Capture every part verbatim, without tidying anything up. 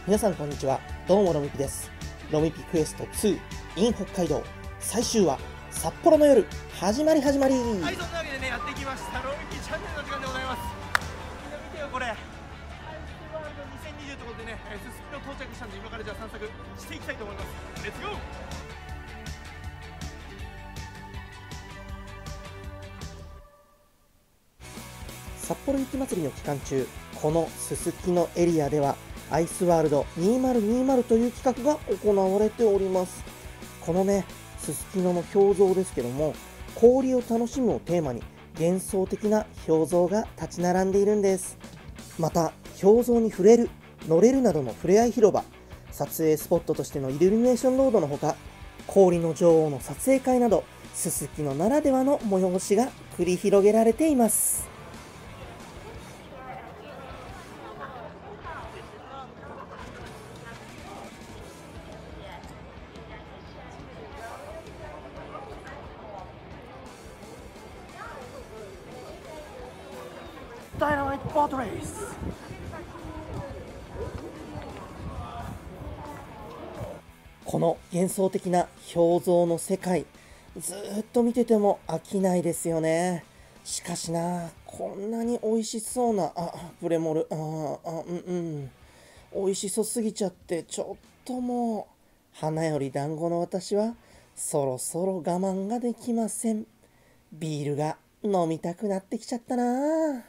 皆さんこんにちは。どうもロミピです。ロミピクエストツー in 北海道最終話、札幌の夜始まり始まり。 はい、そんなわけでね、やってきましたロミピチャンネルの時間でございます。みんな見てよこれ、アイスワールドにせんにじゅうということでね、すすきの到着したんで、今からじゃあ散策していきたいと思います。レッツゴー。 札幌雪まつりの期間中、このすすきのエリアではアイスワールドにせんにじゅうという企画が行われております。このね、すすきのの氷像ですけども、氷を楽しむをテーマに幻想的な氷像が立ち並んでいるんです。また氷像に触れる、乗れるなどのふれあい広場、撮影スポットとしてのイルミネーションロードのほか、氷の女王の撮影会などすすきのならではの催しが繰り広げられています。 ダイナマイトボートレース。 この幻想的な氷像の世界、ずーっと見てても飽きないですよね。しかしな、こんなに美味しそうな、あ、プレモル、あ、あ、うんうん、美味しそうすぎちゃって、ちょっともう、花より団子の私は、そろそろ我慢ができません。ビールが飲みたくなってきちゃったな。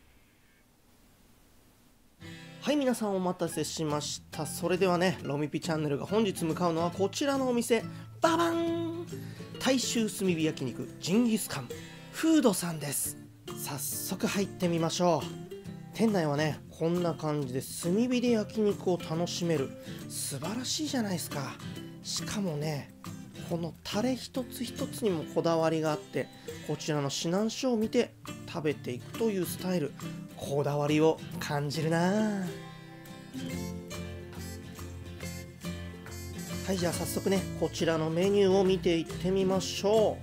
はい、皆さんお待たせしました。それではね、ロミピチャンネルが本日向かうのはこちらのお店、ババン大衆炭火焼肉ジンギスカンフードさんです。早速入ってみましょう。店内はね、こんな感じで炭火で焼肉を楽しめる、素晴らしいじゃないですか。しかもね、このタレ一つ一つにもこだわりがあって、こちらの指南書を見て食べていくというスタイル、こだわりを感じるな。はい、じゃあ早速ね、こちらのメニューを見ていってみましょ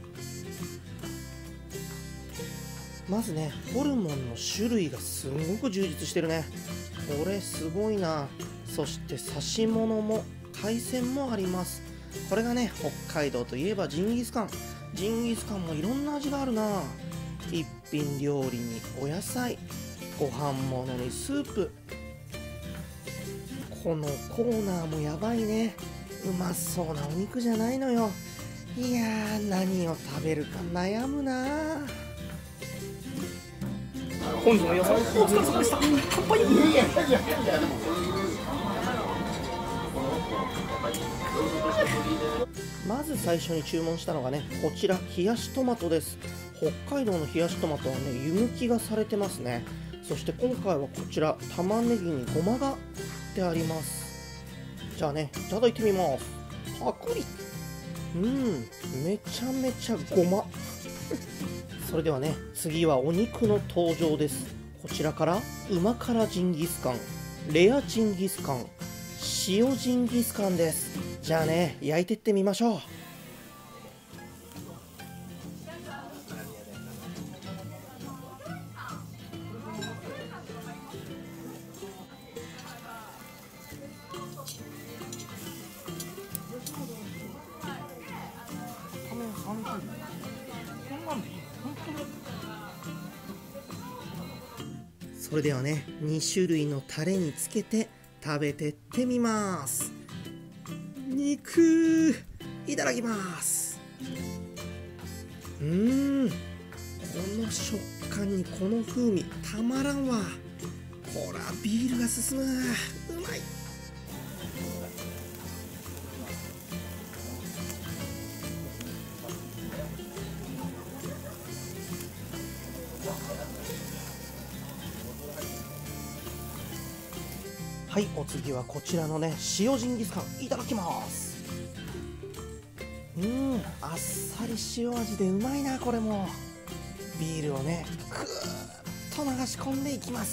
う。まずね、ホルモンの種類がすごく充実してるね。これすごいな。そして刺し物も海鮮もあります。これがね、北海道といえばジンギスカン。ジンギスカンもいろんな味があるな。一品料理にお野菜、ご飯ものにスープ。このコーナーもやばいね。うまそうなお肉じゃないのよ。いやー、何を食べるか悩むな。 本日の予想お疲れ様でした。乾杯。 まず最初に注文したのがね、こちら冷やしトマトです。北海道の冷やしトマトはね、湯むきがされてますね。そして今回はこちら玉ねぎにごまが振ってあります。じゃあね、いただいてみます。パクリ。うん、めちゃめちゃごま。それではね、次はお肉の登場です。こちらからうま辛ジンギスカン、レアジンギスカン、塩ジンギスカンです。じゃあね、焼いてってみましょう。それではね、に種類のタレにつけて食べてってみます。肉いただきます。うーん、この食感にこの風味たまらんわ。ほらビールが進む。うまい。はい、お次はこちらのね、塩ジンギスカンいただきます。うーん、あっさり塩味でうまいな。これもビールをね、くーっと流し込んでいきます。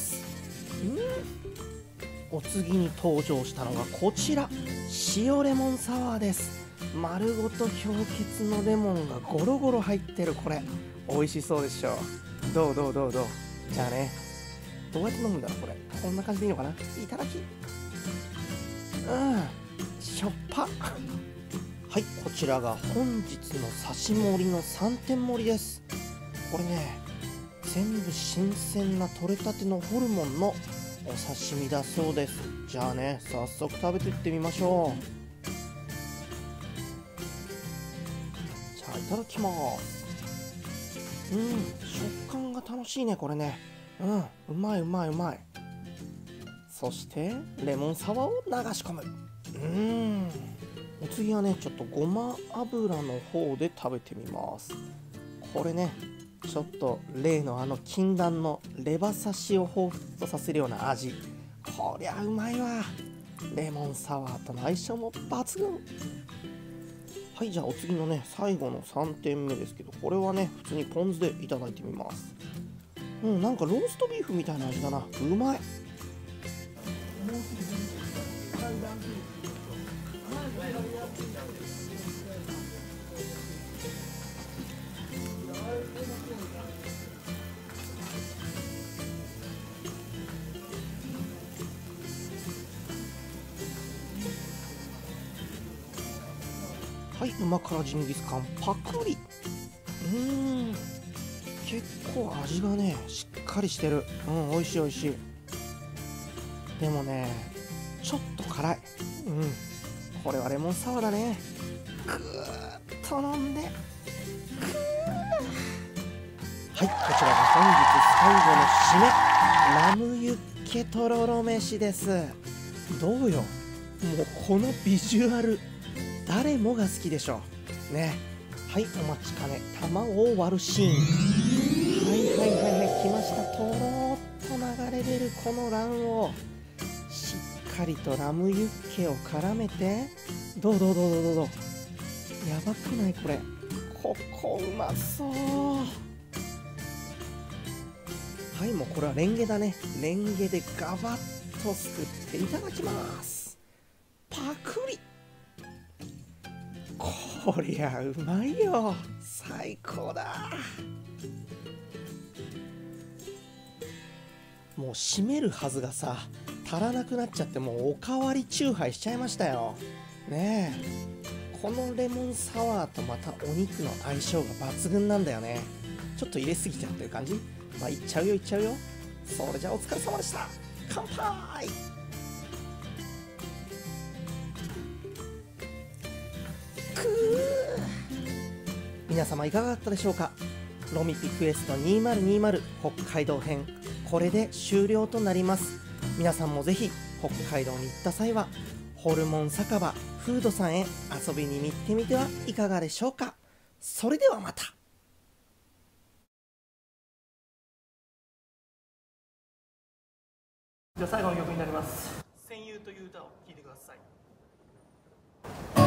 うん、お次に登場したのがこちら、塩レモンサワーです。丸ごと氷結のレモンがゴロゴロ入ってる。これ美味しそうでしょ。どうどうどうどう。じゃあね、どうやって飲むんだろうこれ。こんな感じでいいのかな。いただき。 うんしょっぱ。はい、こちらが本日の刺し盛りのさんてん盛りです。これね、全部新鮮な取れたてのホルモンのお刺身だそうです。じゃあね、早速食べていってみましょう。じゃあいただきます。うん、食感が楽しいねこれね。うん、うまいうまいうまい。そしてレモンサワーを流し込む。うん、お次はね、ちょっとごま油の方で食べてみます。これね、ちょっと例のあの禁断のレバ刺しを彷彿とさせるような味。こりゃうまいわ。レモンサワーとの相性も抜群。はい、じゃあお次のね、最後のさんてんめですけど、これはね、普通にポン酢でいただいてみます。うん、なんかローストビーフみたいな味だな。うまい。はい、旨辛ジンギスカンパクリ。うーん、結構味がねしっかりしてる。うん、美味しい美味しい。でもね、ちょっと辛い。うん、これはレモンサワーだね。ぐーっと飲んで、はい、こちらが本日最後の締め、ラムユッケとろろ飯です。どうよ、もうこのビジュアル誰もが好きでしょね。はい、お待ちかね、卵を割るシーン。はいはいはいはい、来ました。とろーっと流れ出るこの卵黄、しっかりとラムユッケを絡めて、どうどうどうどうどうどう、やばくないこれ。ここうまそう。はい、もうこれはレンゲだね。レンゲでガバッとすくっていただきます。パクリ。こりゃうまいよ。最高だ。もう締めるはずがさ、足らなくなっちゃって、もうおかわりチューハイしちゃいましたよねえ。このレモンサワーとまたお肉の相性が抜群なんだよね。ちょっと入れすぎちゃってる感じ。まあいっちゃうよいっちゃうよ。それじゃあお疲れ様でした。乾杯。皆様いかがだったでしょうか。ロミピクエストにせんにじゅう北海道編、これで終了となります。皆さんもぜひ北海道に行った際はホルモン酒場フードさんへ遊びに行ってみてはいかがでしょうか。それではまた。じゃあ最後の曲になります。戦友という歌を聴いてください。